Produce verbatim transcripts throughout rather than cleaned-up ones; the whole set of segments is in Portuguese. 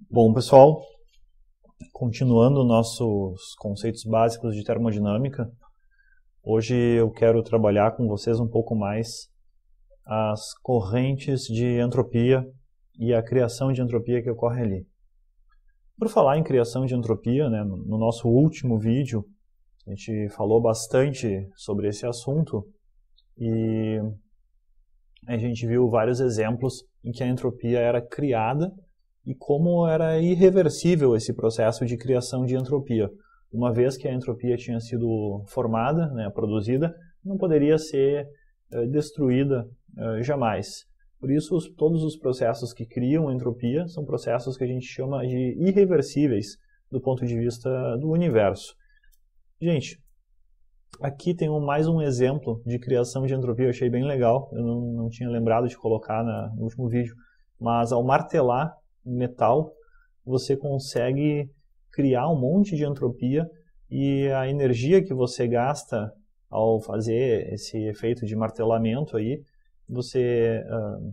Bom, pessoal, continuando nossos conceitos básicos de termodinâmica, hoje eu quero trabalhar com vocês um pouco mais as correntes de entropia e a criação de entropia que ocorre ali. Por falar em criação de entropia, né, no nosso último vídeo, a gente falou bastante sobre esse assunto e a gente viu vários exemplos em que a entropia era criada e como era irreversível esse processo de criação de entropia. Uma vez que a entropia tinha sido formada, né, produzida, não poderia ser eh, destruída eh, jamais. Por isso, os, todos os processos que criam entropia são processos que a gente chama de irreversíveis do ponto de vista do universo. Gente, aqui tem um, mais um exemplo de criação de entropia, eu achei bem legal, eu não, não tinha lembrado de colocar na, no último vídeo, mas ao martelar metal, você consegue criar um monte de entropia e a energia que você gasta ao fazer esse efeito de martelamento aí, você uh,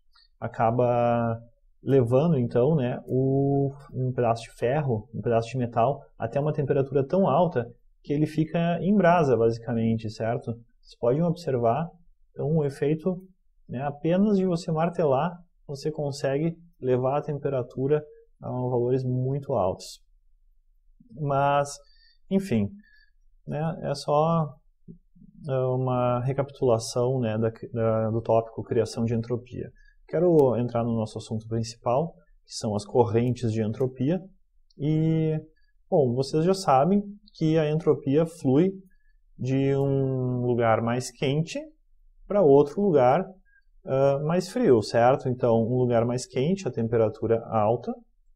acaba levando então, né, o, um pedaço de ferro, um pedaço de metal até uma temperatura tão alta que ele fica em brasa, basicamente, certo? Vocês podem observar, então o efeito, né, apenas de você martelar, você consegue levar a temperatura a valores muito altos. Mas, enfim, né, é só uma recapitulação, né, da, da, do tópico criação de entropia. Quero entrar no nosso assunto principal, que são as correntes de entropia. E, bom, vocês já sabem que a entropia flui de um lugar mais quente para outro lugar uh, mais frio, certo? Então, um lugar mais quente, a temperatura alta,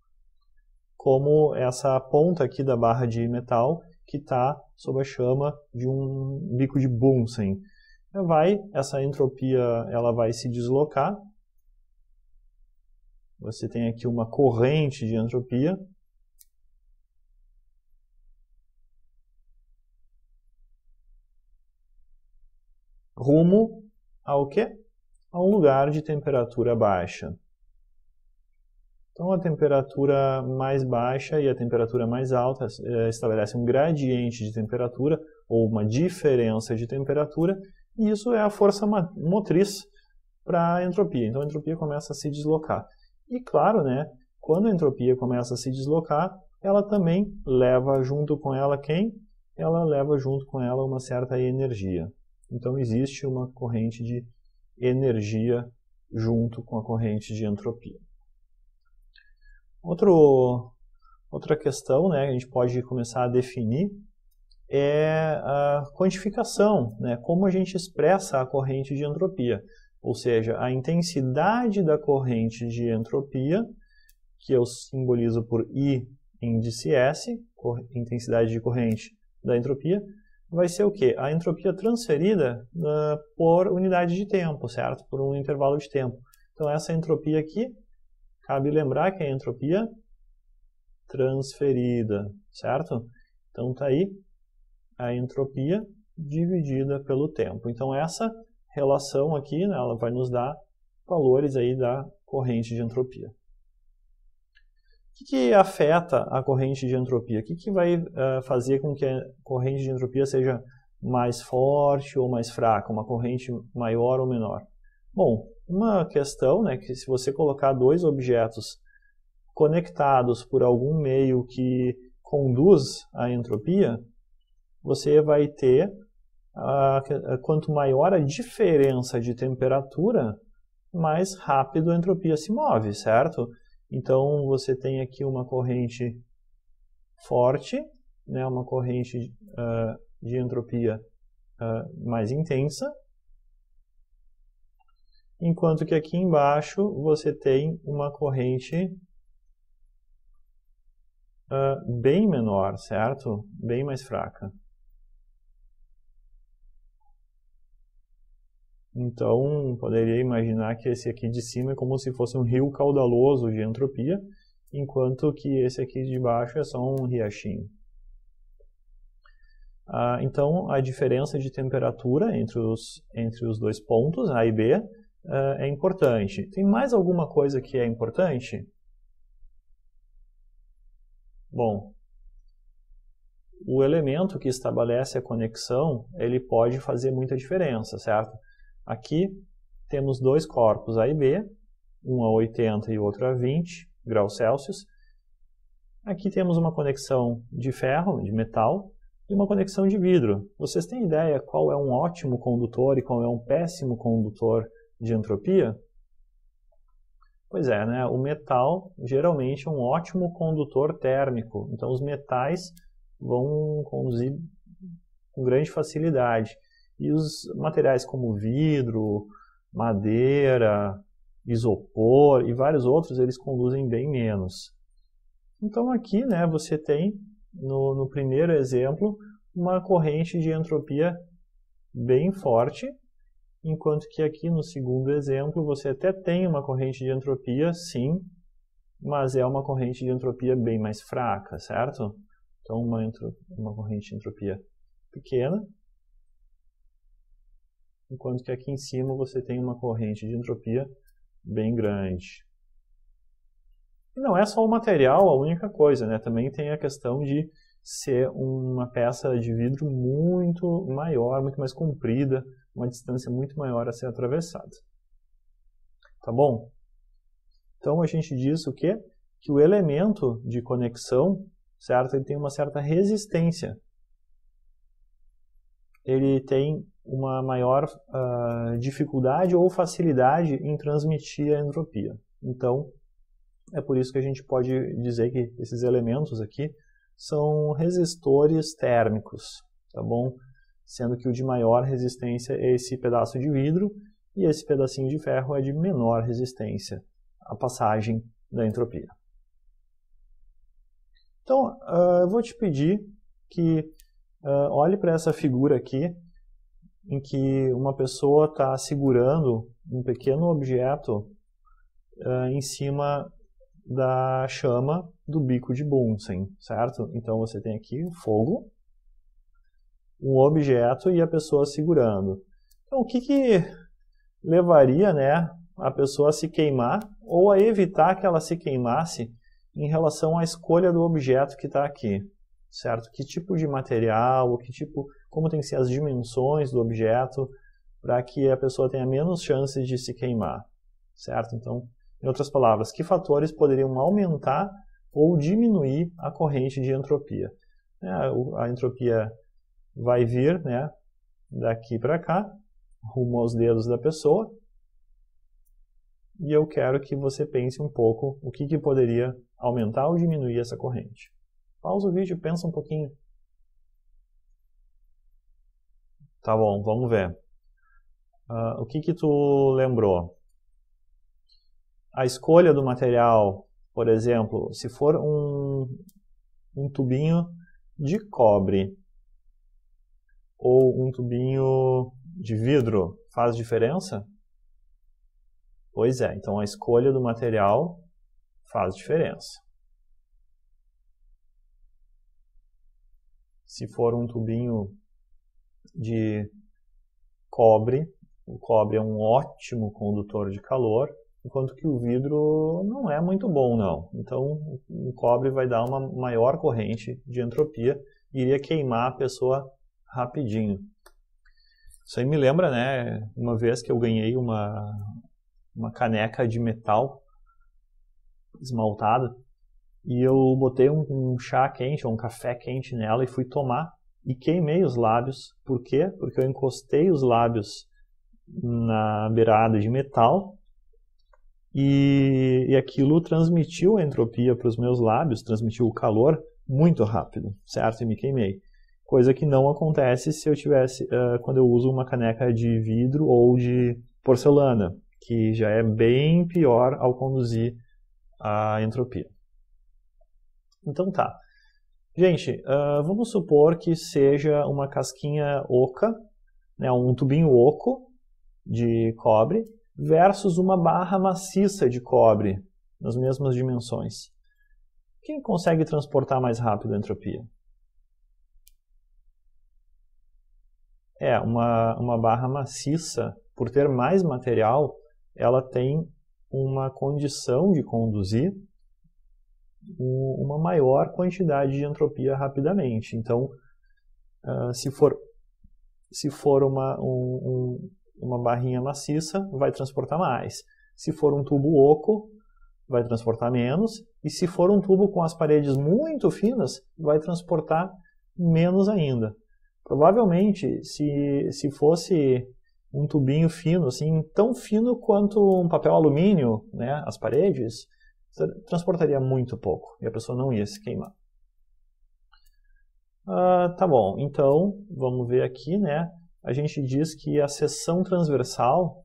como essa ponta aqui da barra de metal que está sob a chama de um bico de Bunsen. Vai, essa entropia ela vai se deslocar. Você tem aqui uma corrente de entropia. Rumo ao quê? A um lugar de temperatura baixa. Então, a temperatura mais baixa e a temperatura mais alta eh, estabelecem um gradiente de temperatura ou uma diferença de temperatura, e isso é a força motriz para a entropia. Então, a entropia começa a se deslocar. E, claro, né, quando a entropia começa a se deslocar, ela também leva junto com ela quem? Ela leva junto com ela uma certa energia. Então, existe uma corrente de energia junto com a corrente de entropia. Outro, outra questão, né, que a gente pode começar a definir é a quantificação, né, como a gente expressa a corrente de entropia, ou seja, a intensidade da corrente de entropia, que eu simbolizo por I índice S, intensidade de corrente da entropia, vai ser o quê? A entropia transferida uh, por unidade de tempo, certo? Por um intervalo de tempo. Então, essa entropia aqui, cabe lembrar que é a entropia transferida, certo? Então, está aí a entropia dividida pelo tempo. Então, essa relação aqui, né, ela vai nos dar valores aí da corrente de entropia. O que, que afeta a corrente de entropia? O que, que vai uh, fazer com que a corrente de entropia seja mais forte ou mais fraca, uma corrente maior ou menor? Bom, uma questão, né, que se você colocar dois objetos conectados por algum meio que conduz à entropia, você vai ter, uh, quanto maior a diferença de temperatura, mais rápido a entropia se move, certo? Então, você tem aqui uma corrente forte, né, uma corrente uh, de entropia uh, mais intensa, enquanto que aqui embaixo você tem uma corrente uh, bem menor, certo? Bem mais fraca. Então, poderia imaginar que esse aqui de cima é como se fosse um rio caudaloso de entropia, enquanto que esse aqui de baixo é só um riachinho. Ah, então, a diferença de temperatura entre os, entre os dois pontos, A e B, uh, é importante. Tem mais alguma coisa que é importante? Bom, o elemento que estabelece a conexão, ele pode fazer muita diferença, certo? Aqui temos dois corpos A e B, um a oitenta e outro a vinte graus Celsius. Aqui temos uma conexão de ferro, de metal, e uma conexão de vidro. Vocês têm ideia qual é um ótimo condutor e qual é um péssimo condutor de entropia? Pois é, né? O metal geralmente é um ótimo condutor térmico. Então os metais vão conduzir com grande facilidade. E os materiais como vidro, madeira, isopor e vários outros, eles conduzem bem menos. Então aqui, né, você tem, no, no primeiro exemplo, uma corrente de entropia bem forte, enquanto que aqui no segundo exemplo você até tem uma corrente de entropia, sim, mas é uma corrente de entropia bem mais fraca, certo? Então uma, uma corrente de entropia pequena, enquanto que aqui em cima você tem uma corrente de entropia bem grande. E não é só o material a única coisa, né? Também tem a questão de ser uma peça de vidro muito maior, muito mais comprida, uma distância muito maior a ser atravessada. Tá bom? Então a gente diz o quê? Que o elemento de conexão, certo? Ele tem uma certa resistência. Ele tem uma maior uh, dificuldade ou facilidade em transmitir a entropia. Então, é por isso que a gente pode dizer que esses elementos aqui são resistores térmicos, tá bom? Sendo que o de maior resistência é esse pedaço de vidro e esse pedacinho de ferro é de menor resistência à passagem da entropia. Então, uh, eu vou te pedir que uh, olhe para essa figura aqui, em que uma pessoa está segurando um pequeno objeto uh, em cima da chama do bico de Bunsen, certo? Então você tem aqui o fogo, um objeto e a pessoa segurando. Então o que, que levaria, né, a pessoa a se queimar ou a evitar que ela se queimasse em relação à escolha do objeto que está aqui, certo? Que tipo de material, que tipo, como tem que ser as dimensões do objeto para que a pessoa tenha menos chances de se queimar, certo? Então, em outras palavras, que fatores poderiam aumentar ou diminuir a corrente de entropia? A entropia vai vir, né, daqui para cá, rumo aos dedos da pessoa, e eu quero que você pense um pouco o que, que poderia aumentar ou diminuir essa corrente. Pausa o vídeo e pensa um pouquinho. Tá bom, vamos ver. Uh, o que, que tu lembrou? A escolha do material, por exemplo, se for um, um tubinho de cobre ou um tubinho de vidro, faz diferença? Pois é, então a escolha do material faz diferença. Se for um tubinho de cobre, o cobre é um ótimo condutor de calor, enquanto que o vidro não é muito bom, não. Então, o cobre vai dar uma maior corrente de entropia e iria queimar a pessoa rapidinho. Isso aí me lembra, né, uma vez que eu ganhei uma, uma caneca de metal esmaltada e eu botei um, um chá quente ou um café quente nela e fui tomar e queimei os lábios. Por quê? Porque eu encostei os lábios na beirada de metal e, e aquilo transmitiu a entropia para os meus lábios, transmitiu o calor muito rápido, certo? E me queimei. Coisa que não acontece se eu tivesse, uh, quando eu uso uma caneca de vidro ou de porcelana, que já é bem pior ao conduzir a entropia. Então tá. Gente, uh, vamos supor que seja uma casquinha oca, né, um tubinho oco de cobre, versus uma barra maciça de cobre, nas mesmas dimensões. Quem consegue transportar mais rápido a entropia? É, uma, uma barra maciça, por ter mais material, ela tem uma condição de conduzir uma maior quantidade de entropia rapidamente. Então, uh, se for, se for uma, um, um, uma barrinha maciça, vai transportar mais. Se for um tubo oco, vai transportar menos. E se for um tubo com as paredes muito finas, vai transportar menos ainda. Provavelmente, se, se fosse um tubinho fino, assim, tão fino quanto um papel alumínio, né, as paredes, transportaria muito pouco e a pessoa não ia se queimar. Ah, tá bom, então vamos ver aqui, né? A gente diz que a seção transversal,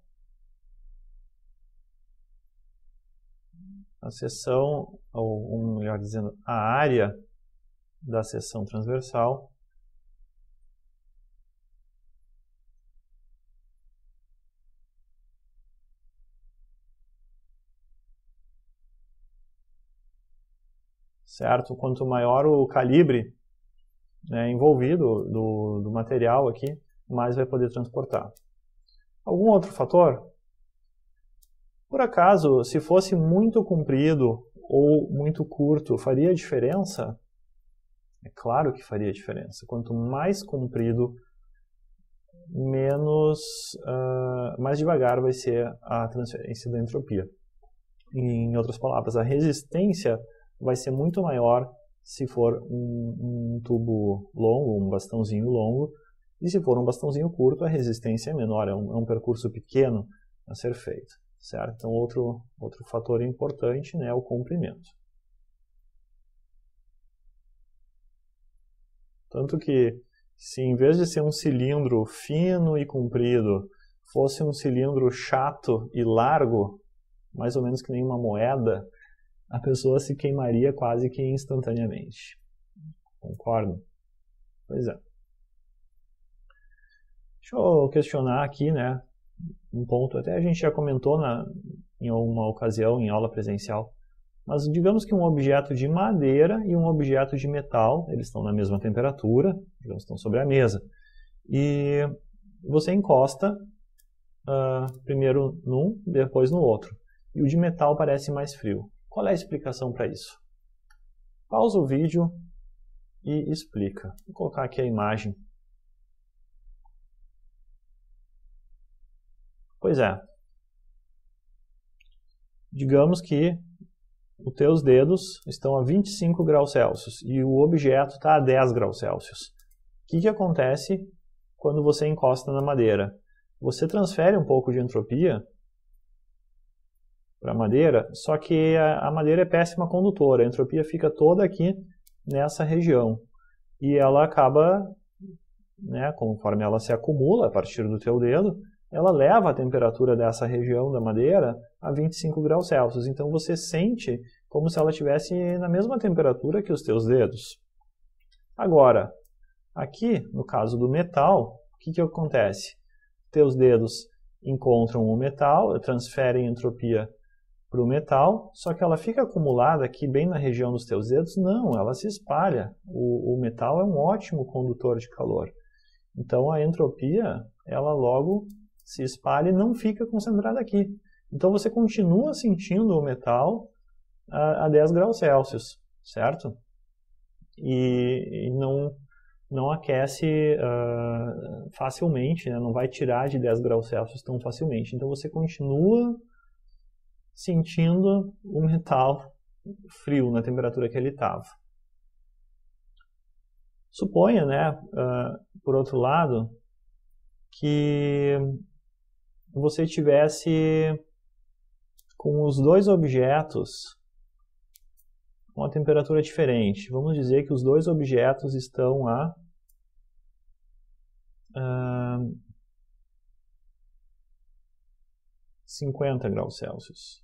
a seção, ou melhor dizendo, a área da seção transversal certo? Quanto maior o calibre, né, envolvido do, do material aqui, mais vai poder transportar. Algum outro fator? Por acaso, se fosse muito comprido ou muito curto, faria diferença? É claro que faria diferença. Quanto mais comprido, menos, uh, mais devagar vai ser a transferência da entropia. Em outras palavras, a resistência vai ser muito maior se for um, um tubo longo, um bastãozinho longo, e se for um bastãozinho curto, a resistência é menor, é um, é um percurso pequeno a ser feito, certo? Então, outro, outro fator importante, né, é o comprimento. Tanto que, se em vez de ser um cilindro fino e comprido, fosse um cilindro chato e largo, mais ou menos que nem uma moeda, a pessoa se queimaria quase que instantaneamente. Concordo? Pois é. Deixa eu questionar aqui, né, um ponto, até a gente já comentou na, em uma ocasião, em aula presencial, mas digamos que um objeto de madeira e um objeto de metal, eles estão na mesma temperatura, digamos, estão sobre a mesa, e você encosta uh, primeiro num, depois no outro, e o de metal parece mais frio. Qual é a explicação para isso? Pausa o vídeo e explica. Vou colocar aqui a imagem. Pois é. Digamos que os teus dedos estão a vinte e cinco graus Celsius e o objeto está a dez graus Celsius. O que, que acontece quando você encosta na madeira? Você transfere um pouco de entropia para a madeira, só que a, a madeira é péssima condutora, a entropia fica toda aqui nessa região. E ela acaba, né, conforme ela se acumula a partir do teu dedo, ela leva a temperatura dessa região da madeira a vinte e cinco graus Celsius. Então você sente como se ela estivesse na mesma temperatura que os teus dedos. Agora, aqui, no caso do metal, o que, que acontece? Teus dedos encontram o metal, transferem entropia para o metal, só que ela fica acumulada aqui bem na região dos teus dedos? Não, ela se espalha. O, o metal é um ótimo condutor de calor. Então a entropia, ela logo se espalha e não fica concentrada aqui. Então você continua sentindo o metal a, a dez graus Celsius, certo? E, e não, não aquece uh, facilmente, né? Não vai tirar de dez graus Celsius tão facilmente. Então você continua sentindo o metal frio na temperatura que ele estava. Suponha, né, uh, por outro lado, que você tivesse com os dois objetos com a temperatura diferente. Vamos dizer que os dois objetos estão a uh, cinquenta graus Celsius.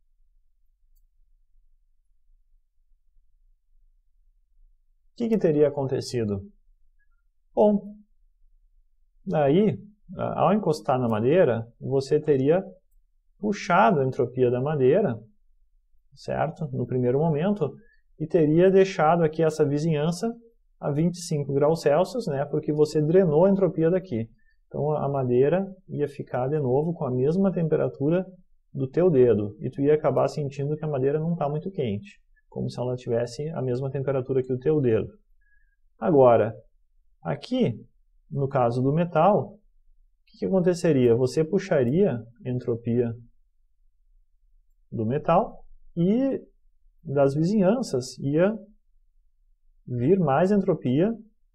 O que, que teria acontecido? Bom, daí, ao encostar na madeira, você teria puxado a entropia da madeira, certo? No primeiro momento, e teria deixado aqui essa vizinhança a vinte e cinco graus Celsius, né? Porque você drenou a entropia daqui. Então a madeira ia ficar de novo com a mesma temperatura do teu dedo, e tu ia acabar sentindo que a madeira não está muito quente. como se ela tivesse a mesma temperatura que o teu dedo. Agora, aqui, no caso do metal, o que, que aconteceria? Você puxaria a entropia do metal e das vizinhanças ia vir mais entropia,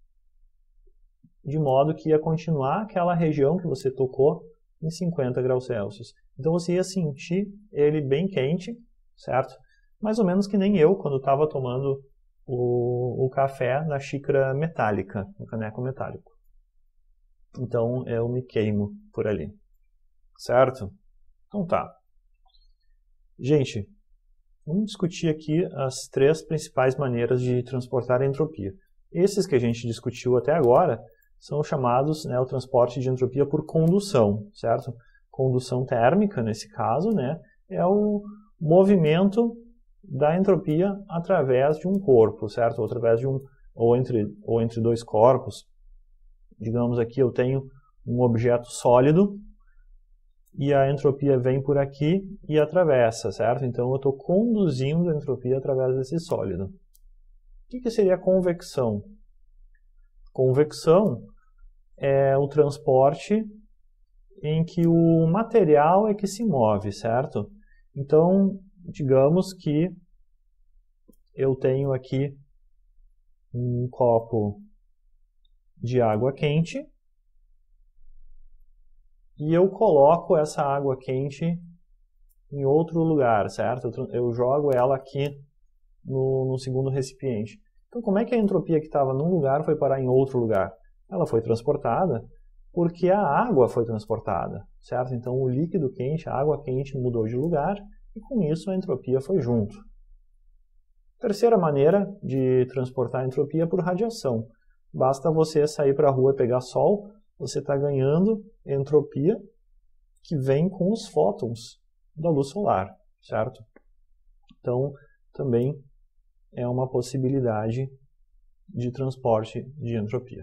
de modo que ia continuar aquela região que você tocou em cinquenta graus Celsius. Então você ia sentir ele bem quente, certo? Mais ou menos que nem eu, quando estava tomando o, o café na xícara metálica, no caneco metálico. Então eu me queimo por ali, certo? Então tá. Gente, vamos discutir aqui as três principais maneiras de transportar a entropia. Esses que a gente discutiu até agora são chamados, né, o transporte de entropia por condução, certo? Condução térmica, nesse caso, né, é o movimento da entropia através de um corpo, certo? Ou através de um, ou entre, ou entre dois corpos. Digamos aqui eu tenho um objeto sólido e a entropia vem por aqui e atravessa, certo? Então eu estou conduzindo a entropia através desse sólido. O que, que seria convecção? Convecção é o transporte em que o material é que se move, certo? Então, digamos que eu tenho aqui um copo de água quente e eu coloco essa água quente em outro lugar, certo? Eu jogo ela aqui no, no segundo recipiente. Então, como é que a entropia que estava num lugar foi parar em outro lugar? Ela foi transportada porque a água foi transportada, certo? Então, o líquido quente, a água quente mudou de lugar e com isso a entropia foi junto. Terceira maneira de transportar a entropia é por radiação. Basta você sair para a rua e pegar sol, você está ganhando entropia que vem com os fótons da luz solar, certo? Então, também é uma possibilidade de transporte de entropia.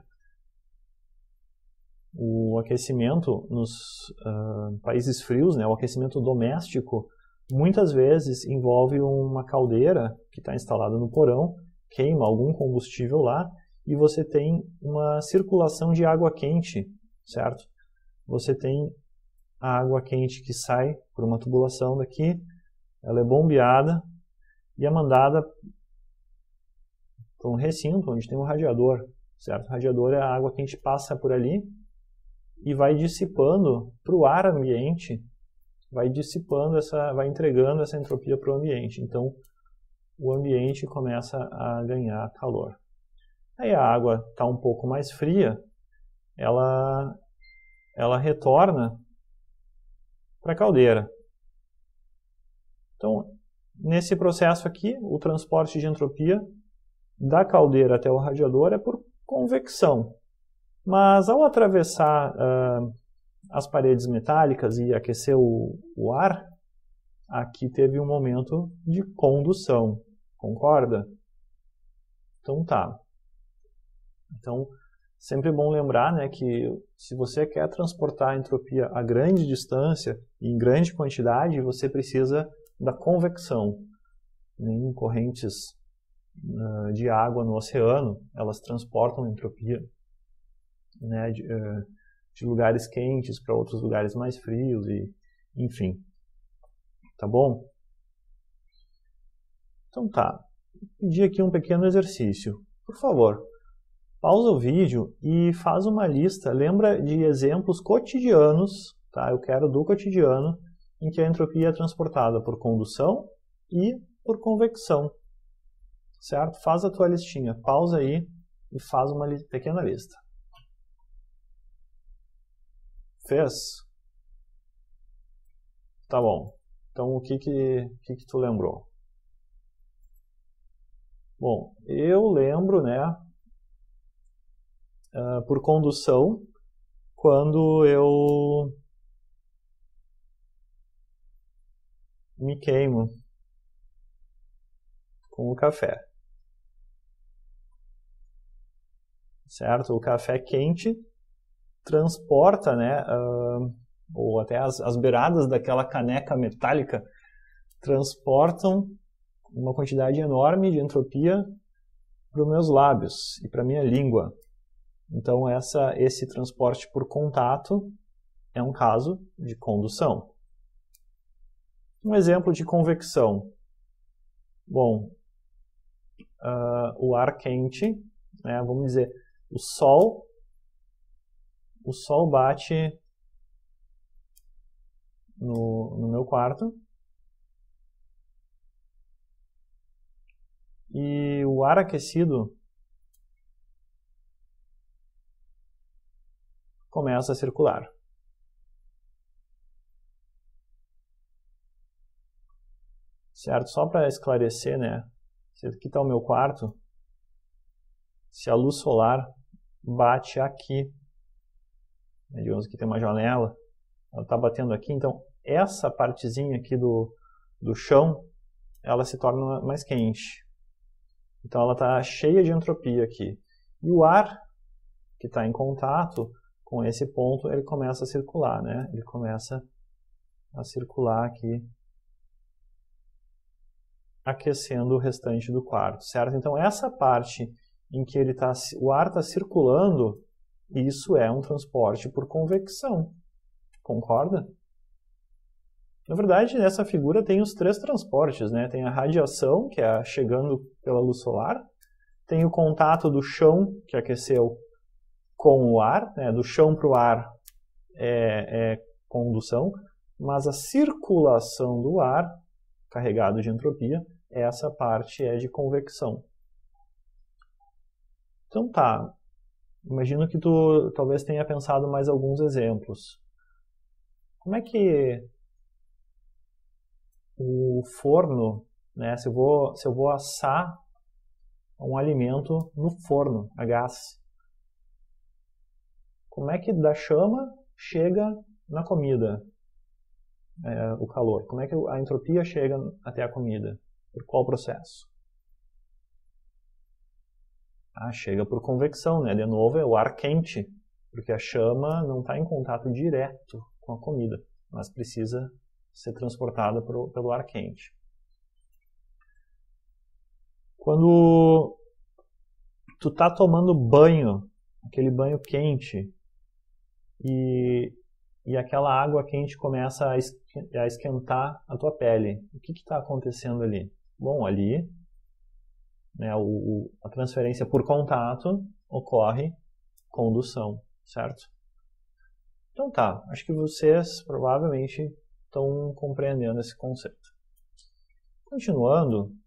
O aquecimento nos uh, países frios, né, o aquecimento doméstico, muitas vezes envolve uma caldeira que está instalada no porão, queima algum combustível lá e você tem uma circulação de água quente, certo? Você tem a água quente que sai por uma tubulação daqui, ela é bombeada e é mandada para um recinto onde tem um radiador, certo? O radiador é a água quente passa por ali e vai dissipando para o ar ambiente, vai dissipando essa, vai entregando essa entropia para o ambiente. Então, o ambiente começa a ganhar calor. Aí a água está um pouco mais fria, ela, ela retorna para a caldeira. Então, nesse processo aqui, o transporte de entropia da caldeira até o radiador é por convecção. Mas ao atravessar uh, as paredes metálicas e aquecer o, o ar, aqui teve um momento de condução. Concorda? Então tá. Então, sempre é bom lembrar, né, que se você quer transportar a entropia a grande distância e em grande quantidade, você precisa da convecção. Em correntes uh, de água no oceano, elas transportam a entropia, né, de, uh, de lugares quentes para outros lugares mais frios, e enfim. Tá bom? Então tá. Vou pedir aqui um pequeno exercício. Por favor, pausa o vídeo e faz uma lista. Lembra de exemplos cotidianos, tá? Eu quero do cotidiano, em que a entropia é transportada por condução e por convecção. Certo? Faz a tua listinha. Pausa aí e faz uma li- pequena lista. Fez? Tá bom. Então, o que que, que, que tu lembrou? Bom, eu lembro, né, uh, por condução, quando eu me queimo com o café. Certo? O café quente transporta, né, uh, ou até as, as beiradas daquela caneca metálica transportam uma quantidade enorme de entropia para os meus lábios e para a minha língua. Então, essa, esse transporte por contato é um caso de condução. Um exemplo de convecção. Bom, uh, o ar quente, né, vamos dizer, o sol, o sol bate no, no meu quarto e o ar aquecido começa a circular. Certo? Só para esclarecer, né? Se aqui está o meu quarto, se a luz solar bate aqui, né, digamos que tem uma janela, ela está batendo aqui, então essa partezinha aqui do, do chão, ela se torna mais quente. Então ela está cheia de entropia aqui. E o ar que está em contato com esse ponto, ele começa a circular, né? Ele começa a circular aqui, aquecendo o restante do quarto, certo? Então essa parte em que ele tá, o ar está circulando, isso é um transporte por convecção. Concorda? Na verdade, nessa figura tem os três transportes, né? Tem a radiação, que é chegando pela luz solar, tem o contato do chão, que aqueceu, com o ar, né? Do chão para o ar é, é condução, mas a circulação do ar, carregado de entropia, essa parte é de convecção. Então tá, imagino que tu talvez tenha pensado mais alguns exemplos. Como é que o forno, né, se eu vou, se eu vou assar um alimento no forno, a gás, como é que da chama chega na comida, é, o calor? Como é que a entropia chega até a comida? Por qual processo? Ah, chega por convecção, né? De novo é o ar quente, porque a chama não está em contato direto com a comida, mas precisa ser transportada pro, pelo ar quente. Quando tu tá tomando banho, aquele banho quente, e, e aquela água quente começa a esquentar a tua pele, o que está acontecendo ali? Bom, ali, né, o, a transferência por contato ocorre condução, certo? Então tá, acho que vocês provavelmente estão compreendendo esse conceito. Continuando,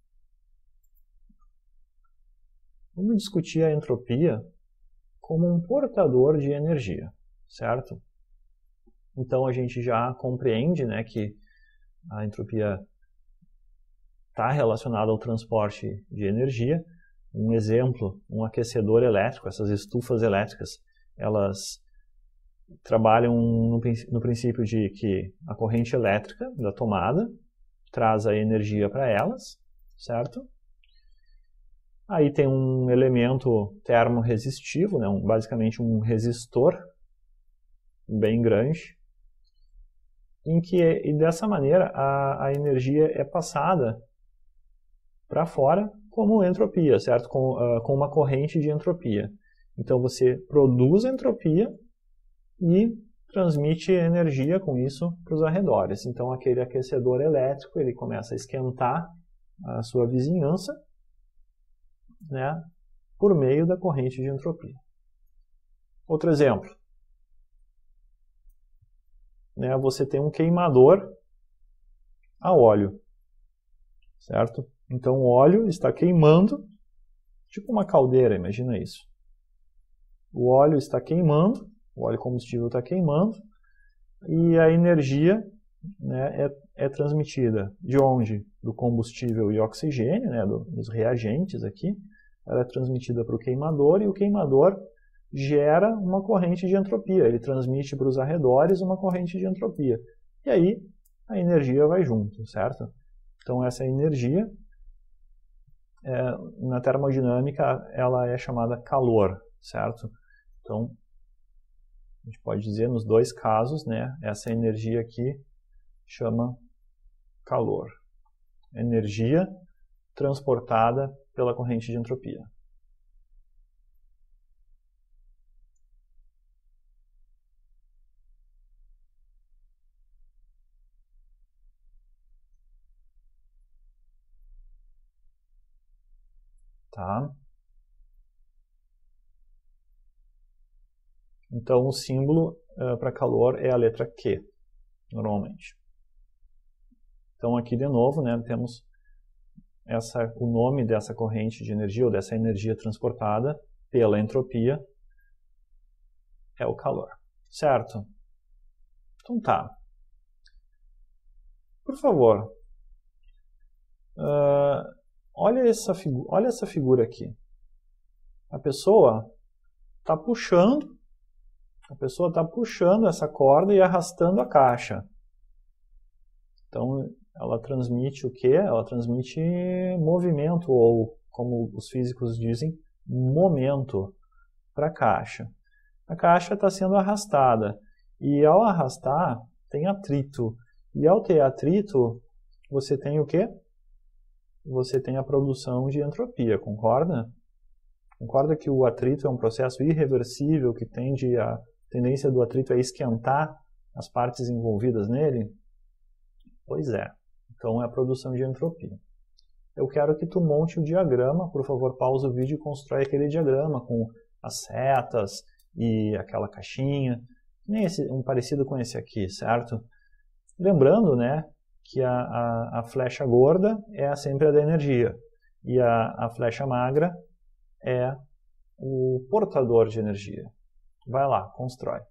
vamos discutir a entropia como um portador de energia, certo? Então a gente já compreende, né, que a entropia está relacionada ao transporte de energia. Um exemplo, um aquecedor elétrico, essas estufas elétricas, elas trabalham no, no princípio de que a corrente elétrica da tomada traz a energia para elas, certo? Aí tem um elemento termorresistivo, né, um, basicamente um resistor bem grande, em que e dessa maneira a, a energia é passada para fora como entropia, certo? Com, uh, com uma corrente de entropia. Então você produz entropia e transmite energia com isso para os arredores. Então aquele aquecedor elétrico ele começa a esquentar a sua vizinhança, né, por meio da corrente de entropia. Outro exemplo. Né, você tem um queimador a óleo, certo? Então o óleo está queimando, tipo uma caldeira, imagina isso. O óleo está queimando, o óleo combustível está queimando, e a energia, né, é, é transmitida de onde? Do combustível e oxigênio, né, do, dos reagentes aqui, ela é transmitida para o queimador, e o queimador gera uma corrente de entropia, ele transmite para os arredores uma corrente de entropia. E aí a energia vai junto, certo? Então essa energia, é, na termodinâmica, ela é chamada calor, certo? Então, a gente pode dizer nos dois casos, né, essa energia aqui chama calor. Energia transportada pela corrente de entropia. Tá? Então, o símbolo uh, para calor é a letra Q, normalmente. Então, aqui de novo, né, temos essa, o nome dessa corrente de energia, ou dessa energia transportada pela entropia, é o calor. Certo? Então tá. Por favor, uh, olha, essa olha essa figura aqui. A pessoa está puxando, a pessoa está puxando essa corda e arrastando a caixa. Então, ela transmite o quê? Ela transmite movimento, ou, como os físicos dizem, momento para a caixa. A caixa está sendo arrastada, e ao arrastar, tem atrito. E ao ter atrito, você tem o quê? Você tem a produção de entropia, concorda? Concorda que o atrito é um processo irreversível que tende a, a tendência do atrito é esquentar as partes envolvidas nele? Pois é. Então é a produção de entropia. Eu quero que tu monte o diagrama, por favor, pausa o vídeo e constrói aquele diagrama com as setas e aquela caixinha, nem esse, um parecido com esse aqui, certo? Lembrando, né, que a, a, a flecha gorda é sempre a da energia e a, a flecha magra é o portador de energia. Vai lá, constrói.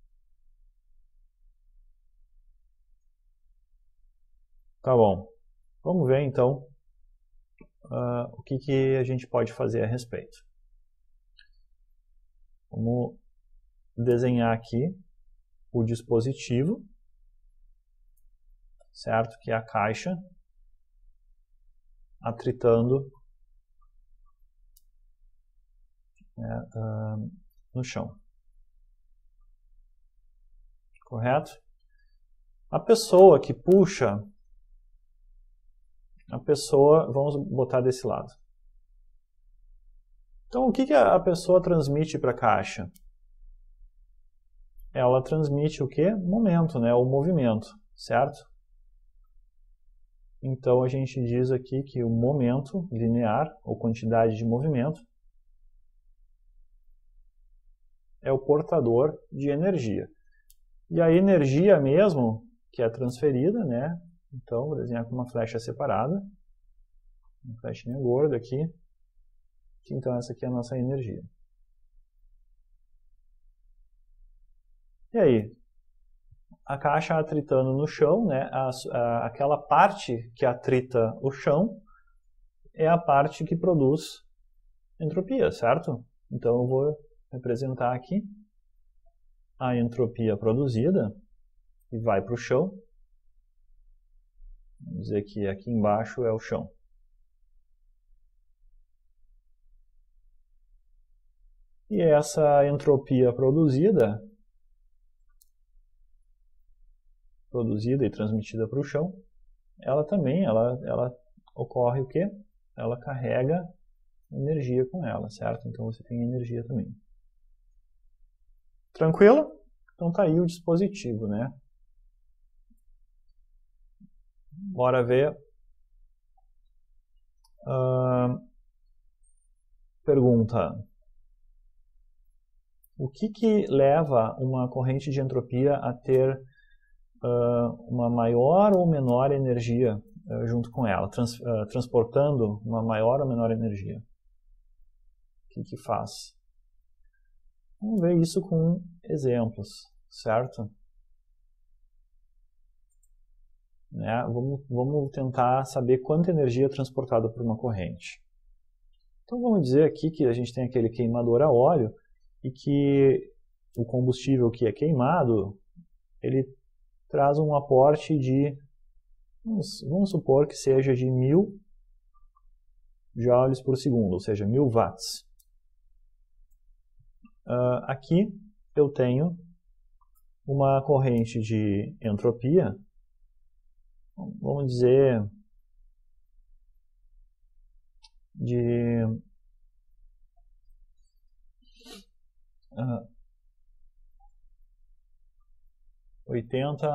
Tá bom. Vamos ver então uh, o que, que a gente pode fazer a respeito. Vamos desenhar aqui o dispositivo, certo? Que é a caixa atritando, né, uh, no chão. Correto? A pessoa que puxa, a pessoa, vamos botar desse lado. Então, o que, que a pessoa transmite para a caixa? Ela transmite o quê? Momento, né? O movimento, certo? Então, a gente diz aqui que o momento linear, ou quantidade de movimento, é o portador de energia. E a energia mesmo, que é transferida, né? Então, vou desenhar com uma flecha separada, uma flechinha gorda aqui, que então essa aqui é a nossa energia. E aí? A caixa atritando no chão, né? A, a, aquela parte que atrita o chão é a parte que produz entropia, certo? Então eu vou representar aqui a entropia produzida, que vai para o chão. Vamos dizer que aqui embaixo é o chão. E essa entropia produzida, produzida e transmitida para o chão, ela também, ela, ela ocorre o quê? Ela carrega energia com ela, certo? Então você tem energia também. Tranquilo? Então tá aí o dispositivo, né? Bora ver. Uh, pergunta. O que que leva uma corrente de entropia a ter uh, uma maior ou menor energia uh, junto com ela, trans, uh, transportando uma maior ou menor energia? O que que faz? Vamos ver isso com exemplos, certo? Né? Vamos, vamos tentar saber quanta energia é transportada por uma corrente. Então vamos dizer aqui que a gente tem aquele queimador a óleo e que o combustível que é queimado, ele traz um aporte de, vamos, vamos supor que seja de mil joules por segundo, ou seja, mil watts. Uh, aqui eu tenho uma corrente de entropia, vamos dizer, de uh, oitenta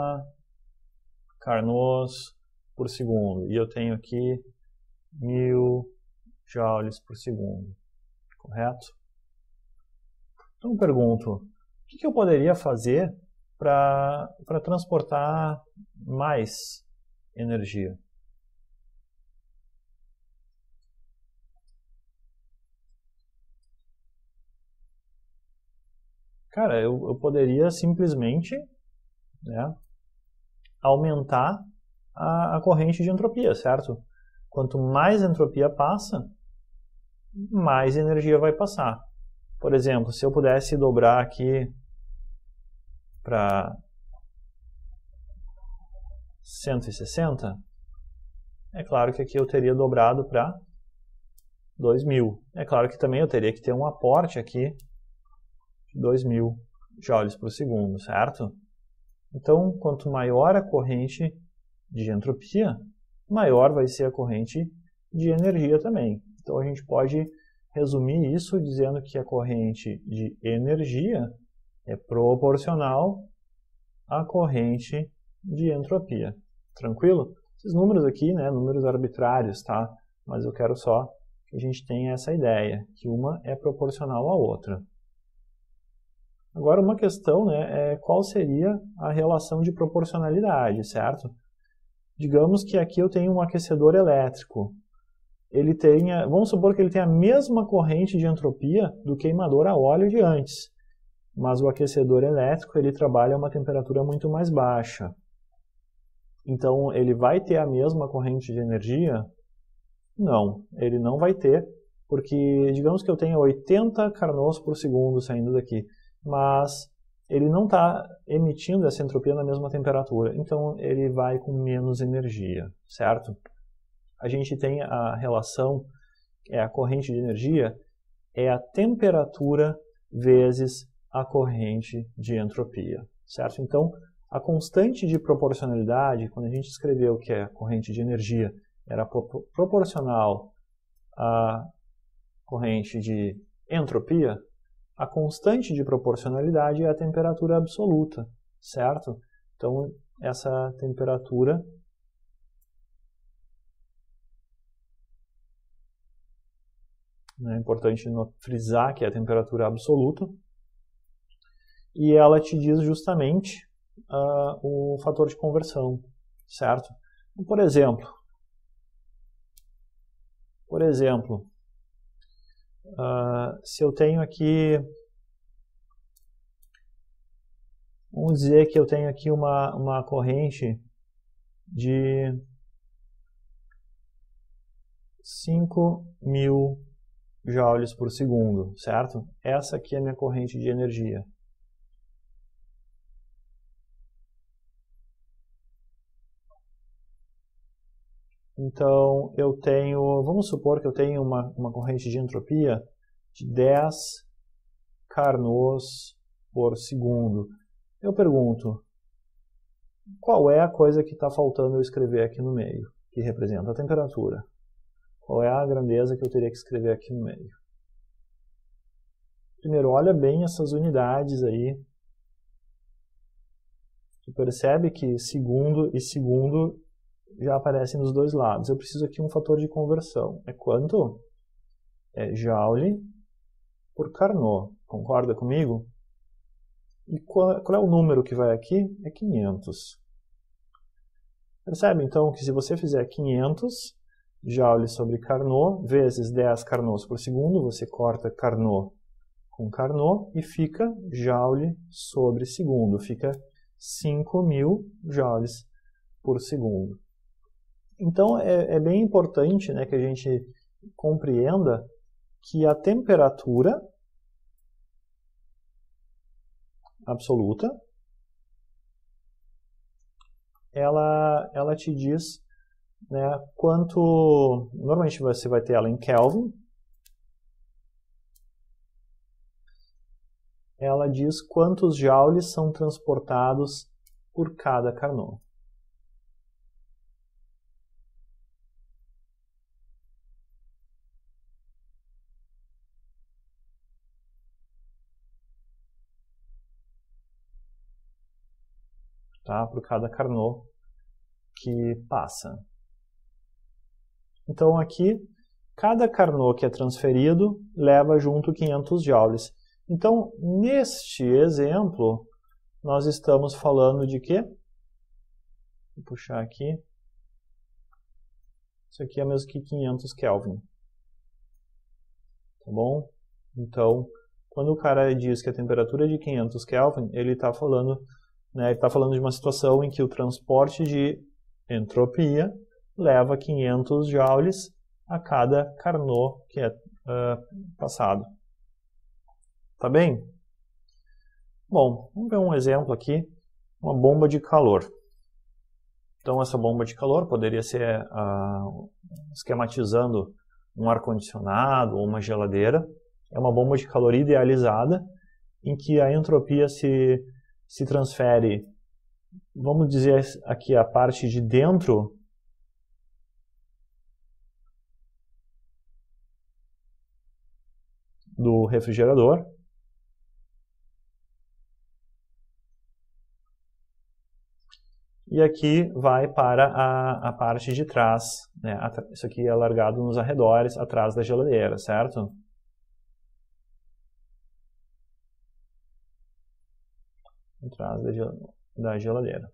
Carnots por segundo. E eu tenho aqui mil joules por segundo. Correto? Então eu pergunto, o que, que eu poderia fazer para para transportar mais energia? Cara, eu, eu poderia simplesmente, né, aumentar a, a corrente de entropia, certo? Quanto mais entropia passa, mais energia vai passar. Por exemplo, se eu pudesse dobrar aqui para cento e sessenta, é claro que aqui eu teria dobrado para dois mil. É claro que também eu teria que ter um aporte aqui de dois mil joules por segundo, certo? Então, quanto maior a corrente de entropia, maior vai ser a corrente de energia também. Então, a gente pode resumir isso dizendo que a corrente de energia é proporcional à corrente de entropia. Tranquilo? Esses números aqui, né, números arbitrários, tá? Mas eu quero só que a gente tenha essa ideia, que uma é proporcional à outra. Agora, uma questão, né, é qual seria a relação de proporcionalidade, certo? Digamos que aqui eu tenho um aquecedor elétrico. Ele tenha, vamos supor que ele tenha a mesma corrente de entropia do queimador a óleo de antes. Mas o aquecedor elétrico ele trabalha a uma temperatura muito mais baixa. Então, ele vai ter a mesma corrente de energia? Não, ele não vai ter, porque digamos que eu tenha oitenta Carnots por segundo saindo daqui, mas ele não está emitindo essa entropia na mesma temperatura, então ele vai com menos energia, certo? A gente tem a relação, é a corrente de energia, é a temperatura vezes a corrente de entropia, certo? Então, a constante de proporcionalidade, quando a gente escreveu que é a corrente de energia era pro proporcional à corrente de entropia, a constante de proporcionalidade é a temperatura absoluta, certo? Então, essa temperatura é importante frisar que é a temperatura absoluta, e ela te diz justamente uh, o fator de conversão, certo? Então, por exemplo, por exemplo, uh, se eu tenho aqui, vamos dizer que eu tenho aqui uma, uma corrente de cinco mil joules por segundo, certo? Essa aqui é a minha corrente de energia. Então, eu tenho, vamos supor que eu tenho uma, uma corrente de entropia de dez Carnots por segundo. Eu pergunto, qual é a coisa que está faltando eu escrever aqui no meio, que representa a temperatura? Qual é a grandeza que eu teria que escrever aqui no meio? Primeiro, olha bem essas unidades aí. Tu percebe que segundo e segundo já aparecem nos dois lados. Eu preciso aqui um fator de conversão. É quanto? É joule por Carnot. Concorda comigo? E qual, qual é o número que vai aqui? É quinhentos. Percebe então que se você fizer quinhentos joule sobre Carnot vezes dez Carnots por segundo, você corta Carnot com Carnot e fica joule sobre segundo. Fica cinco mil joules por segundo. Então, é, é bem importante, né, que a gente compreenda que a temperatura absoluta, ela, ela te diz, né, quanto... Normalmente você vai ter ela em Kelvin. Ela diz quantos joules são transportados por cada Carnot. tá? Por cada Carnot que passa. Então aqui, cada Carnot que é transferido leva junto quinhentos joules. Então, neste exemplo, nós estamos falando de quê? Vou puxar aqui. Isso aqui é mesmo que quinhentos Kelvin. Tá bom? Então, quando o cara diz que a temperatura é de quinhentos Kelvin, ele está falando, né, ele tá falando de uma situação em que o transporte de entropia leva quinhentos joules a cada Carnot que é uh, passado. Tá bem? Bom, vamos ver um exemplo aqui, uma bomba de calor. Então essa bomba de calor poderia ser, uh, esquematizando um ar-condicionado ou uma geladeira. É uma bomba de calor idealizada, em que a entropia se, se transfere, vamos dizer aqui a parte de dentro do refrigerador. E aqui vai para a, a parte de trás, né? Isso aqui é largado nos arredores, atrás da geladeira, certo? Atrás da, da geladeira.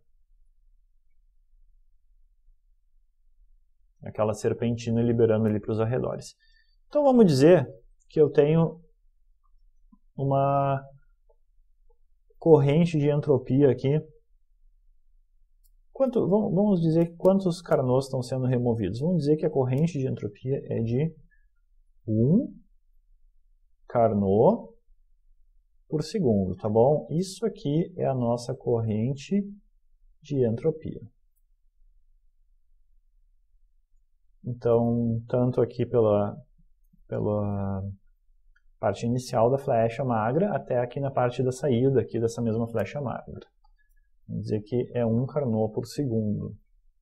Aquela serpentina liberando ali para os arredores. Então vamos dizer que eu tenho uma corrente de entropia aqui. Quanto, vamos dizer quantos Carnots estão sendo removidos. Vamos dizer que a corrente de entropia é de um Carnot por segundo, tá bom? Isso aqui é a nossa corrente de entropia. Então, tanto aqui pela, pela parte inicial da flecha magra, até aqui na parte da saída aqui dessa mesma flecha magra. Vamos dizer que é um Carnot por segundo.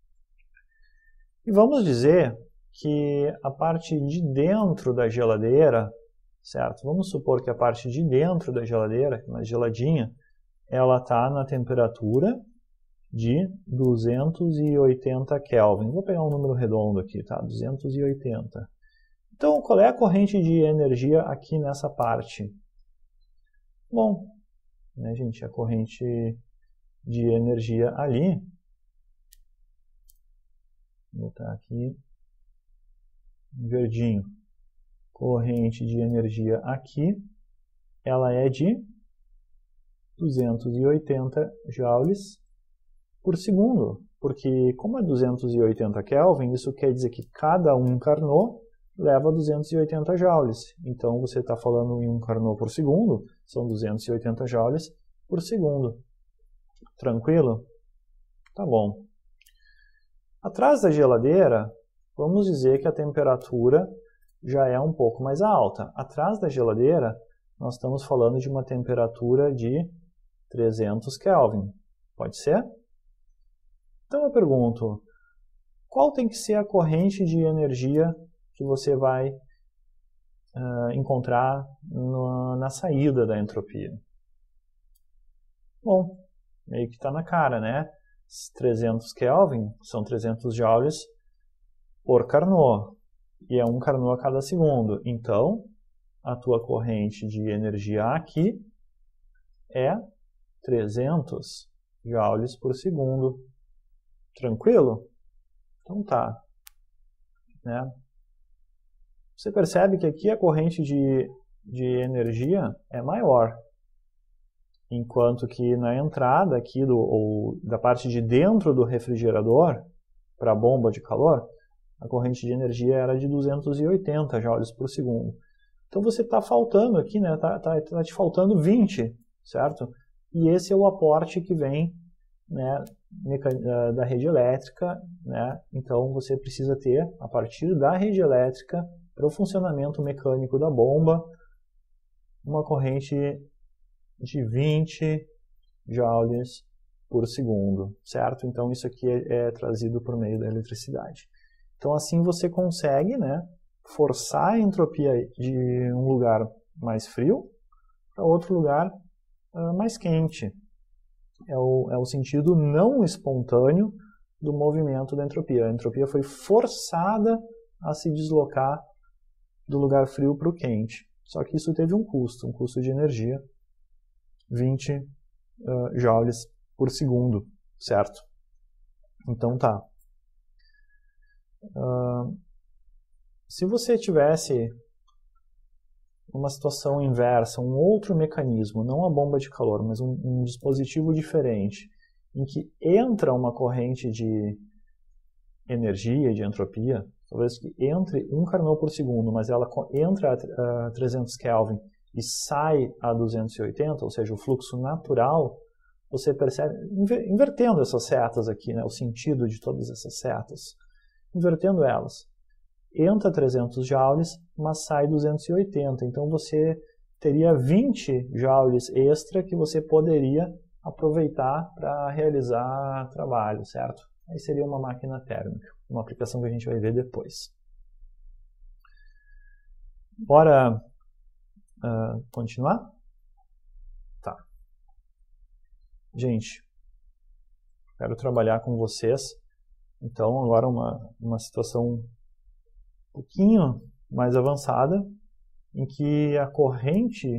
E vamos dizer que a parte de dentro da geladeira, certo? Vamos supor que a parte de dentro da geladeira, mais geladinha, ela está na temperatura de duzentos e oitenta Kelvin. Vou pegar um número redondo aqui, tá? duzentos e oitenta. Então, qual é a corrente de energia aqui nessa parte? Bom, né, gente, a corrente de energia ali, vou botar aqui verdinho, corrente de energia aqui, ela é de duzentos e oitenta joules por segundo, porque como é duzentos e oitenta Kelvin, isso quer dizer que cada um Carnot leva duzentos e oitenta joules. Então você está falando em um Carnot por segundo, são duzentos e oitenta joules por segundo. Tranquilo? Tá bom. Atrás da geladeira, vamos dizer que a temperatura já é um pouco mais alta. Atrás da geladeira, nós estamos falando de uma temperatura de trezentos Kelvin. Pode ser? Então eu pergunto, qual tem que ser a corrente de energia que você vai uh, encontrar no, na saída da entropia? Bom, meio que está na cara, né? trezentos Kelvin são trezentos joules por Carnot. E é um Carnot a cada segundo. Então, a tua corrente de energia aqui é trezentos joules por segundo. Tranquilo? Então tá. Né? Você percebe que aqui a corrente de, de energia é maior. Enquanto que na entrada aqui do, ou da parte de dentro do refrigerador, para a bomba de calor, a corrente de energia era de duzentos e oitenta joules por segundo. Então você está faltando aqui, né? Está tá, tá te faltando vinte, certo? E esse é o aporte que vem, né, da rede elétrica, né? Então você precisa ter, a partir da rede elétrica, para o funcionamento mecânico da bomba, uma corrente de vinte joules por segundo, certo? Então isso aqui é, é trazido por meio da eletricidade. Então assim você consegue, né, forçar a entropia de um lugar mais frio para outro lugar uh, mais quente. é o, é o sentido não espontâneo do movimento da entropia. A entropia foi forçada a se deslocar do lugar frio para o quente. Só que isso teve um custo, um custo de energia, vinte uh, joules por segundo, certo? Então tá. Uh, se você tivesse uma situação inversa, um outro mecanismo, não a bomba de calor, mas um, um dispositivo diferente, em que entra uma corrente de energia, de entropia, talvez que entre um Carnot por segundo, mas ela entra a trezentos Kelvin e sai a duzentos e oitenta, ou seja, o fluxo natural, você percebe, invertendo essas setas aqui, né, o sentido de todas essas setas, invertendo elas, entra trezentos joules, mas sai duzentos e oitenta, então você teria vinte joules extra que você poderia aproveitar para realizar trabalho, certo? Aí seria uma máquina térmica, uma aplicação que a gente vai ver depois. Bora uh, continuar? Tá. Gente, quero trabalhar com vocês, então agora uma, uma situação um pouquinho mais avançada, em que a corrente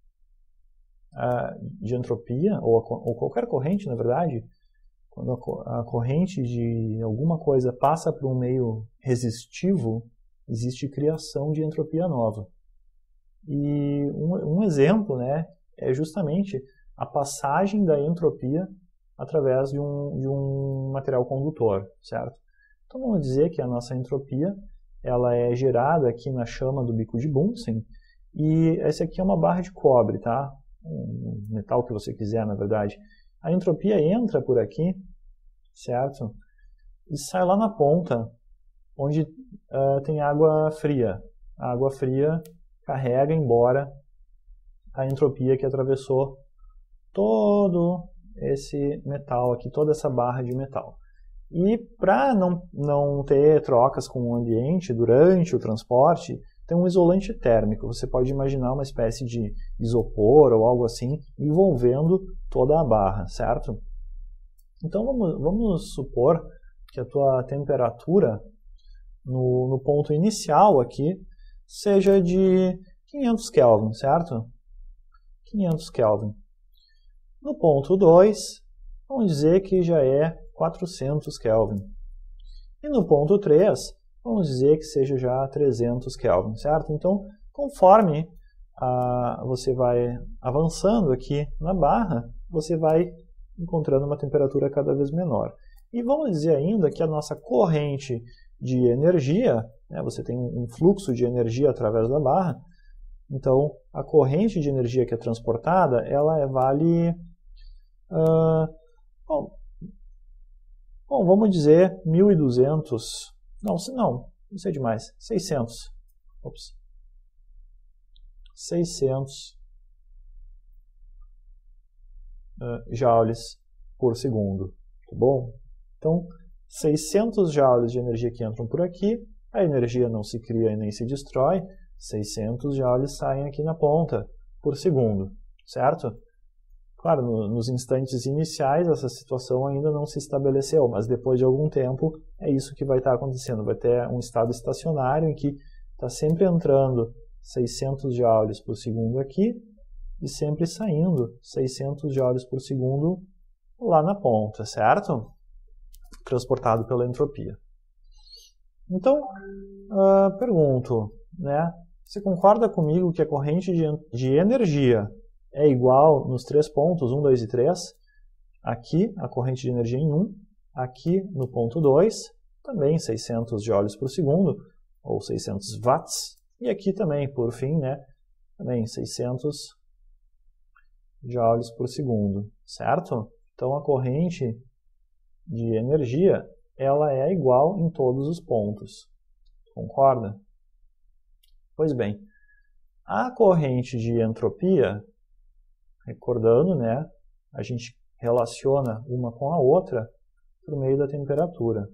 uh, de entropia, ou, a, ou qualquer corrente, na verdade, quando a, a corrente de alguma coisa passa por um meio resistivo, existe criação de entropia nova. E um, um exemplo, né, é justamente a passagem da entropia através de um, de um material condutor, certo? Então vamos dizer que a nossa entropia ela é gerada aqui na chama do bico de Bunsen, e essa aqui é uma barra de cobre, tá? Um metal que você quiser, na verdade. A entropia entra por aqui, certo? E sai lá na ponta, onde uh, tem água fria. A água fria carrega embora a entropia que atravessou todo esse metal aqui, toda essa barra de metal. E para não, não ter trocas com o ambiente durante o transporte, tem um isolante térmico. Você pode imaginar uma espécie de isopor ou algo assim envolvendo toda a barra, certo? Então vamos, vamos supor que a tua temperatura no, no ponto inicial aqui seja de quinhentos Kelvin, certo? quinhentos Kelvin. No ponto dois, vamos dizer que já é quatrocentos Kelvin. E no ponto três, vamos dizer que seja já trezentos Kelvin, certo? Então, conforme ah, você vai avançando aqui na barra, você vai encontrando uma temperatura cada vez menor. E vamos dizer ainda que a nossa corrente de energia, né, você tem um fluxo de energia através da barra, então a corrente de energia que é transportada, ela é, vale... Uh, bom, bom, vamos dizer mil e duzentos, não, não, isso é demais, seiscentos, ops, seiscentos uh, joules por segundo, tá bom? Então, seiscentos joules de energia que entram por aqui, a energia não se cria e nem se destrói, seiscentos joules saem aqui na ponta por segundo, certo? Claro, no, nos instantes iniciais essa situação ainda não se estabeleceu, mas depois de algum tempo é isso que vai estar acontecendo. Vai ter um estado estacionário em que está sempre entrando seiscentos joules por segundo aqui e sempre saindo seiscentos joules por segundo lá na ponta, certo? Transportado pela entropia. Então, uh, pergunto, né? Você concorda comigo que a corrente de, de energia é igual nos três pontos, um, dois e três? Aqui, a corrente de energia em um. Aqui, no ponto dois, também seiscentos joules por segundo, ou seiscentos watts. E aqui também, por fim, né? Também seiscentos joules por segundo, certo? Então, a corrente de energia, ela é igual em todos os pontos. Concorda? Pois bem, a corrente de entropia, recordando, né, a gente relaciona uma com a outra por meio da temperatura.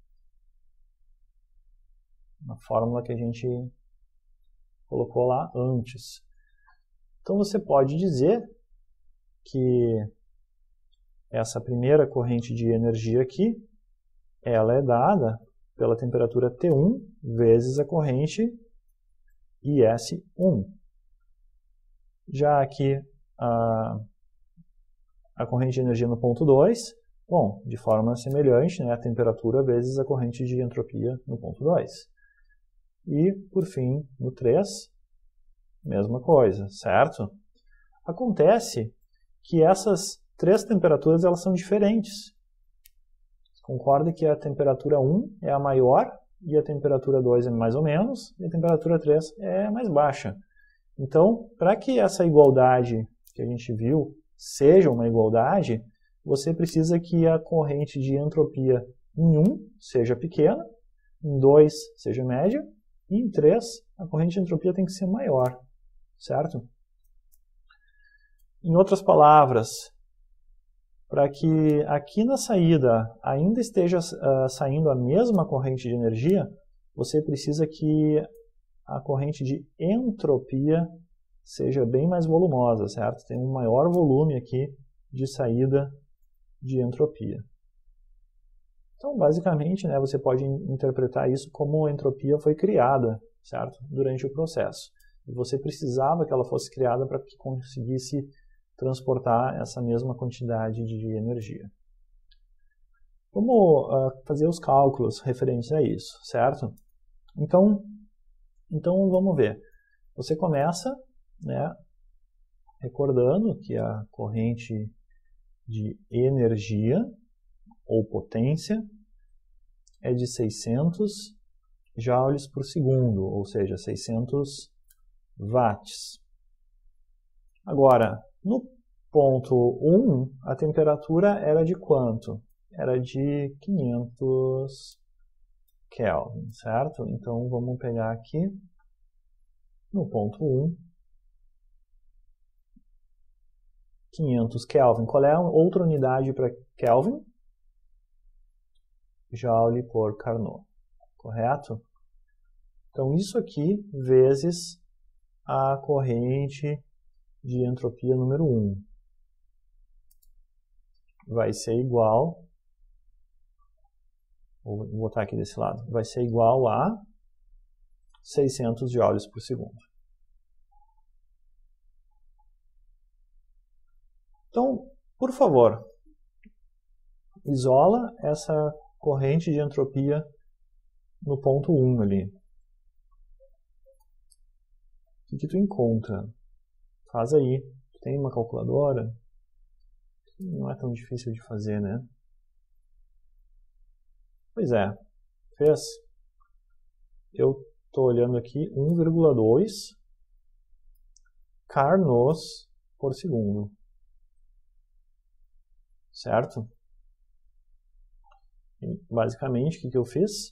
Na fórmula que a gente colocou lá antes. Então você pode dizer que essa primeira corrente de energia aqui, ela é dada pela temperatura T um vezes a corrente I S um. Já aqui a, a corrente de energia no ponto dois, bom, de forma semelhante, né, a temperatura vezes a corrente de entropia no ponto dois. E, por fim, no três, mesma coisa, certo? Acontece que essas três temperaturas elas são diferentes. Concorda que a temperatura um é a maior, e a temperatura dois é mais ou menos, e a temperatura três é mais baixa. Então, para que essa igualdade que a gente viu seja uma igualdade, você precisa que a corrente de entropia em um seja pequena, em dois seja média, e em três a corrente de entropia tem que ser maior, certo? Em outras palavras, para que aqui na saída ainda esteja uh, saindo a mesma corrente de energia, você precisa que a corrente de entropia seja bem mais volumosa, certo? Tem um maior volume aqui de saída de entropia. Então, basicamente, né, você pode interpretar isso como a entropia foi criada, certo? Durante o processo. E você precisava que ela fosse criada para que conseguisse transportar essa mesma quantidade de energia. Vamos uh, fazer os cálculos referentes a isso, certo? Então, então vamos ver. Você começa, né, recordando que a corrente de energia ou potência é de seiscentos joules por segundo, ou seja, seiscentos watts. Agora, no ponto um, a temperatura era de quanto? Era de quinhentos Kelvin, certo? Então, vamos pegar aqui, no ponto um, quinhentos Kelvin. Qual é a outra unidade para Kelvin? Joule por Carnot, correto? Então, isso aqui vezes a corrente de entropia número um vai ser igual, vou botar aqui desse lado, vai ser igual a seiscentos joules por segundo. Então, por favor, isola essa corrente de entropia no ponto um ali. O que, que tu encontra? Faz aí. Tu tem uma calculadora? Não é tão difícil de fazer, né? Pois é. Fez? Eu estou olhando aqui um vírgula dois Carnots por segundo. Certo? E, basicamente, o que, que eu fiz?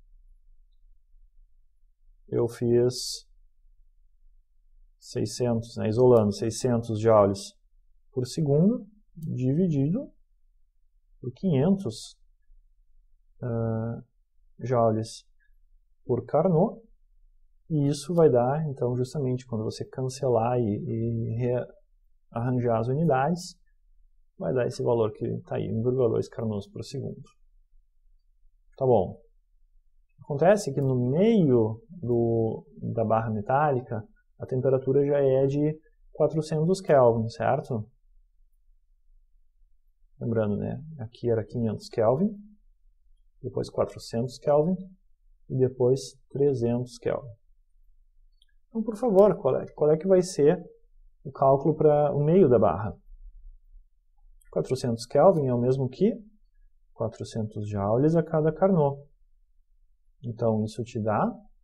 Eu fiz seiscentos, né, isolando seiscentos joules por segundo, dividido por quinhentos uh, joules por Carnot, e isso vai dar, então, justamente quando você cancelar e, e rearranjar as unidades, vai dar esse valor que está aí, um vírgula dois Carnots por segundo. Tá bom. Acontece que no meio do, da barra metálica, a temperatura já é de quatrocentos Kelvin, certo? Lembrando, né? Aqui era quinhentos Kelvin, depois quatrocentos Kelvin e depois trezentos Kelvin. Então, por favor, qual é, qual é que vai ser o cálculo para o meio da barra? quatrocentos Kelvin é o mesmo que quatrocentos joules a cada Carnot. Então, isso te dá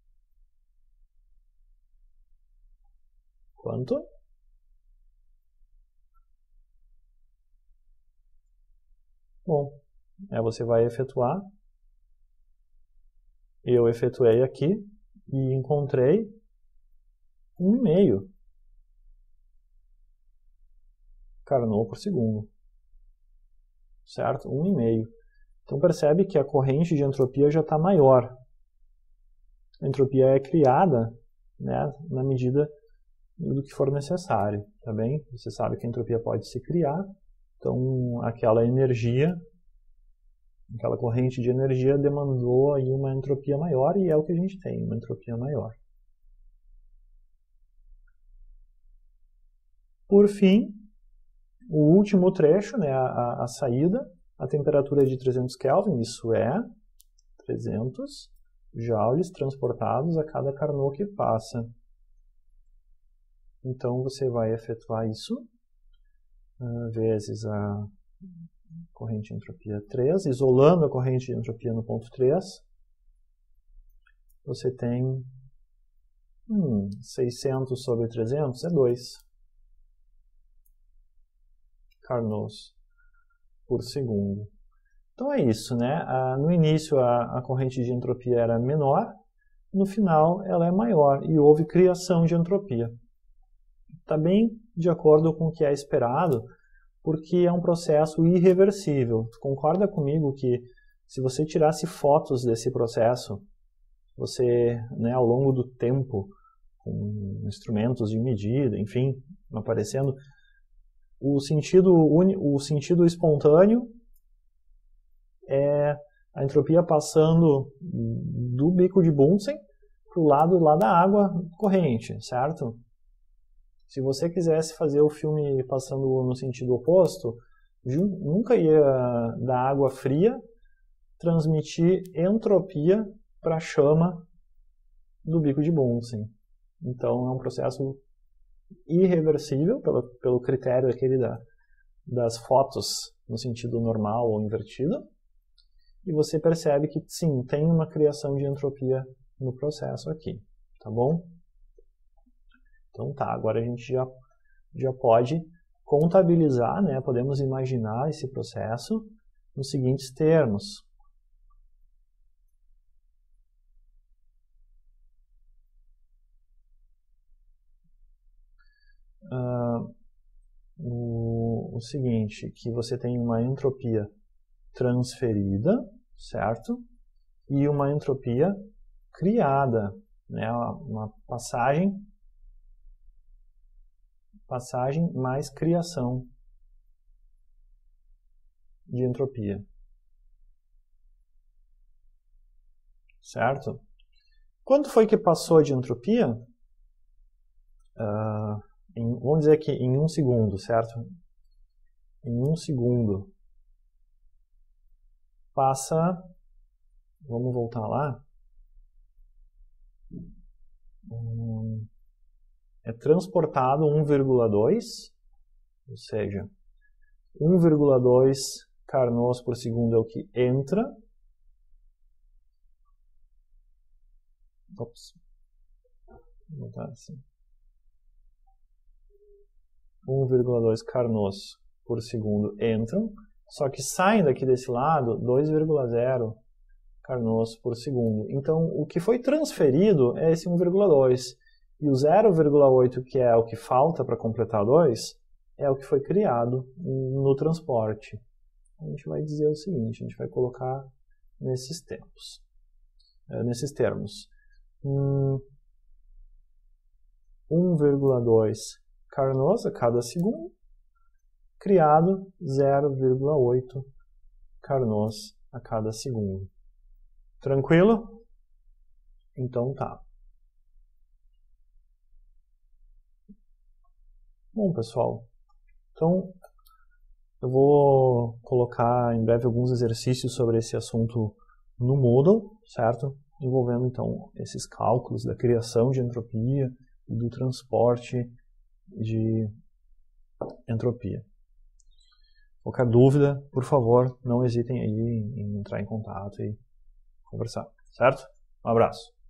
quanto? Bom, aí você vai efetuar. Eu efetuei aqui e encontrei um vírgula cinco Carnot por segundo. Certo? um vírgula cinco. Então percebe que a corrente de entropia já está maior. A entropia é criada, né, na medida do que for necessário, tá bem? Você sabe que a entropia pode se criar, Então, aquela energia, aquela corrente de energia demandou aí uma entropia maior, e é o que a gente tem, uma entropia maior. Por fim, o último trecho, né, a, a saída, a temperatura é de trezentos Kelvin, isso é trezentos joules transportados a cada Carnot que passa. Então você vai efetuar isso, uh, vezes a corrente de entropia três, isolando a corrente de entropia no ponto três, você tem hum, seiscentos sobre trezentos é dois Carnots por segundo. Então é isso, né? Ah, no início a, a corrente de entropia era menor, no final ela é maior e houve criação de entropia. Está bem de acordo com o que é esperado, porque é um processo irreversível. Tu concorda comigo que se você tirasse fotos desse processo, você, né, ao longo do tempo, com instrumentos de medida, enfim, aparecendo, o sentido, o sentido espontâneo é a entropia passando do bico de Bunsen para o lado lá da água corrente, certo? Se você quisesse fazer o filme passando no sentido oposto, nunca ia da água fria transmitir entropia para a chama do bico de Bunsen. Então é um processo irreversível pelo, pelo critério aquele da, das fotos no sentido normal ou invertido. E você percebe que sim, tem uma criação de entropia no processo aqui, tá bom? Então tá, agora a gente já, já pode contabilizar, né? Podemos imaginar esse processo nos seguintes termos. Uh, o, o seguinte, que você tem uma entropia transferida, certo? E uma entropia criada, né? Uma passagem passagem mais criação de entropia. Certo? Quanto foi que passou de entropia? Uh, em, vamos dizer que em um segundo, certo? Em um segundo passa, vamos voltar lá, um, é transportado um vírgula dois, ou seja, um vírgula dois Carnots por segundo é o que entra. Ops. Vou botar assim. um vírgula dois Carnots por segundo entram, só que saem daqui desse lado dois vírgula zero Carnots por segundo. Então, o que foi transferido é esse um vírgula dois. E o zero vírgula oito, que é o que falta para completar dois, é o que foi criado no transporte. A gente vai dizer o seguinte, a gente vai colocar nesses tempos, nesses termos. um vírgula dois Carnots a cada segundo, criado zero vírgula oito Carnots a cada segundo. Tranquilo? Então tá. Bom, pessoal, então eu vou colocar em breve alguns exercícios sobre esse assunto no Moodle, certo? Envolvendo então esses cálculos da criação de entropia e do transporte de entropia. Qualquer dúvida, por favor, não hesitem aí em entrar em contato e conversar, certo? Um abraço.